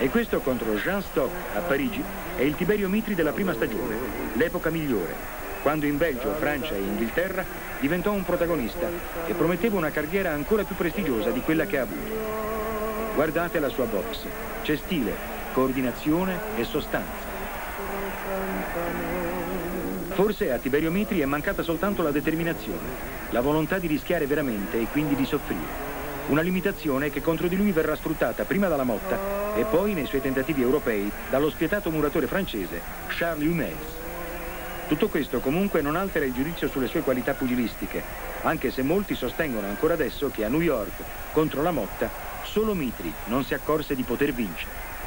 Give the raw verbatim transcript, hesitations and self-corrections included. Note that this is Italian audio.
E questo contro Jean Stock a Parigi è il Tiberio Mitri della prima stagione, l'epoca migliore, quando in Belgio, Francia e Inghilterra diventò un protagonista e prometteva una carriera ancora più prestigiosa di quella che ha avuto. Guardate la sua box, c'è stile, coordinazione e sostanza. Forse a Tiberio Mitri è mancata soltanto la determinazione, la volontà di rischiare veramente e quindi di soffrire. Una limitazione che contro di lui verrà sfruttata prima dalla Motta e poi nei suoi tentativi europei dallo spietato muratore francese Charles Humes. Tutto questo comunque non altera il giudizio sulle sue qualità pugilistiche, anche se molti sostengono ancora adesso che a New York, contro la Motta, solo Mitri non si accorse di poter vincere.